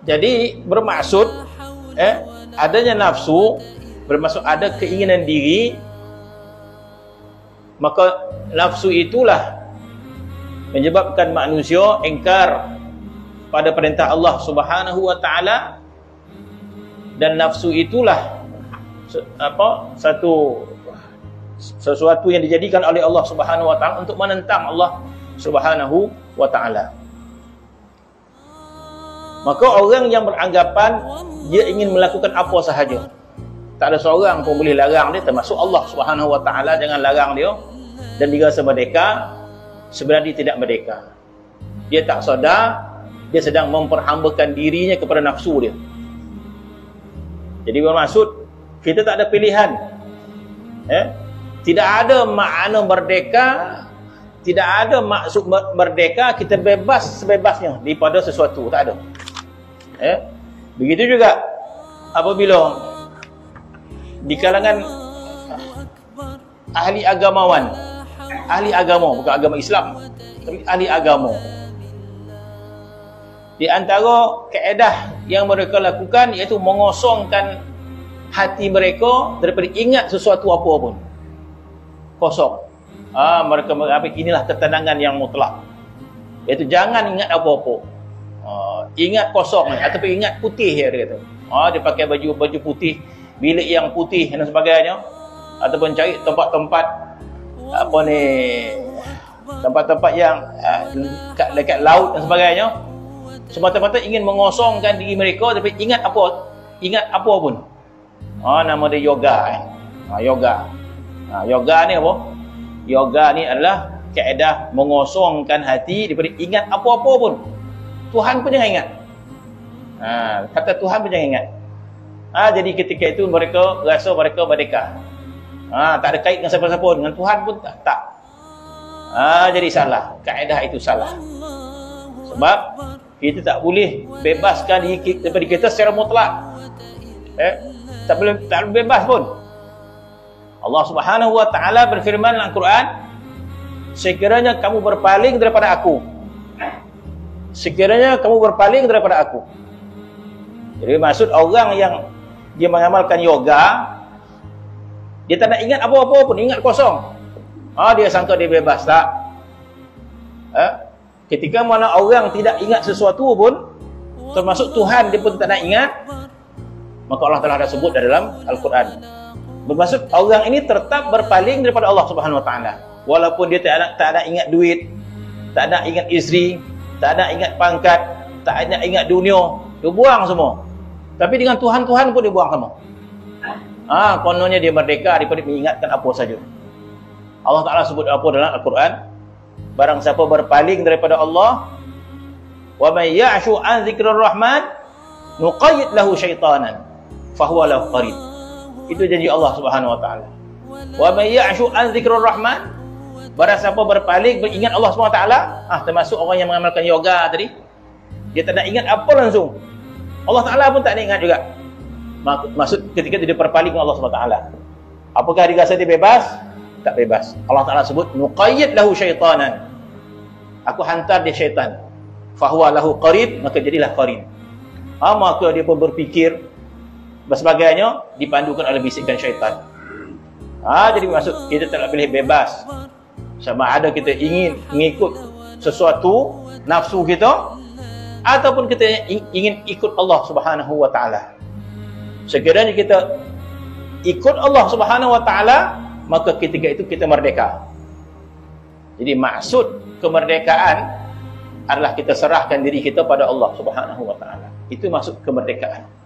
Jadi bermaksud adanya nafsu, bermaksud ada keinginan diri, maka nafsu itulah menyebabkan manusia ingkar pada perintah Allah Subhanahu wa taala, dan nafsu itulah sesuatu yang dijadikan oleh Allah Subhanahu wa taala untuk menentang Allah Subhanahu wa taala. Maka orang yang beranggapan dia ingin melakukan apa sahaja, tak ada seorang pun boleh larang dia, termasuk Allah Subhanahu wa taala jangan larang dia, dan dia rasa merdeka, sebenarnya dia tidak merdeka. Dia tak sadar dia sedang memperhambakan dirinya kepada nafsu dia. Jadi bermaksud kita tak ada pilihan. Tidak ada makna merdeka, tidak ada maksud merdeka kita bebas sebebasnya daripada sesuatu, tak ada. Begitu juga apabila di kalangan ahli agamawan, ahli agama, bukan agama Islam, tapi ahli agama, di antara kaedah yang mereka lakukan iaitu mengosongkan hati mereka daripada ingat sesuatu apa pun. Kosong. Mereka mengambil inilah ketenangan yang mutlak, iaitu jangan ingat apa-apa. Ingat kosong ni, ataupun ingat putih dia kata. Dia pakai baju putih, bilik yang putih dan sebagainya, ataupun cari tempat-tempat tempat-tempat yang dekat laut dan sebagainya, semata-mata ingin mengosongkan diri mereka tapi ingat apa pun. Nama dia yoga. Yoga ni apa? Yoga ni adalah kaedah mengosongkan hati daripada ingat apa-apa pun. Tuhan pun jangan ingat. Kata Tuhan pun jangan ingat. Jadi ketika itu mereka rasa mereka merdeka. Tak ada kait dengan siapa-siapa, dengan Tuhan pun tak. Jadi salah. Kaedah itu salah. Sebab kita tak boleh bebaskan diri daripada kita secara mutlak. Tak boleh bebas pun. Allah Subhanahu wa taala berfirman dalam Al-Quran, sekiranya kamu berpaling daripada aku, sekiranya kamu berpaling daripada aku. Jadi maksud orang yang dia mengamalkan yoga, dia tak nak ingat apa-apa pun, ingat kosong. Dia sangka dia bebas, tak? Ketika mana orang tidak ingat sesuatu pun, termasuk Tuhan dia pun tak nak ingat, maka Allah Taala dah sebut dalam Al-Quran. Bermaksud orang ini tetap berpaling daripada Allah Subhanahu wa taala. Walaupun dia tak nak ingat duit, tak nak ingat isteri, tak nak ingat pangkat, tak nak ingat dunia, dia buang semua. Tapi dengan Tuhan pun dia buang semua. Kononnya dia merdeka daripada mengingatkan apa saja. Allah Taala sebut apa dalam Al-Quran? Barang siapa berpaling daripada Allah, wa may ya'shu an dzikrir rahman nuqayyid lahu syaitanan fahuwa lahu qarin. Itu janji Allah Subhanahu wa taala. Wa may ya'shu an dzikrir rahman, barang siapa berpaling beringat Allah Subhanahu wa taala, termasuk orang yang mengamalkan yoga tadi, dia tak nak ingat apa langsung. Allah Taala pun tak nak ingat juga. Maksud ketika dia berpaling dengan Allah Subhanahu wa taala, apakah dia rasa dia bebas? Tak bebas. Allah Taala sebut nuqayyid lahu syaitanan. Aku hantar dia syaitan. Fahuwa lahu qarin, maka jadilah qarin. Maka dia pun berfikir dan sebagainya, dipandukan oleh bisikan syaitan. Jadi maksud kita tak boleh bebas. Sama ada kita ingin mengikut sesuatu nafsu kita, ataupun kita ingin ikut Allah Subhanahu wa taala. Sekiranya kita ikut Allah Subhanahu wa taala, maka ketika itu kita merdeka. Jadi maksud kemerdekaan adalah kita serahkan diri kita pada Allah Subhanahu wa taala. Itu maksud kemerdekaan.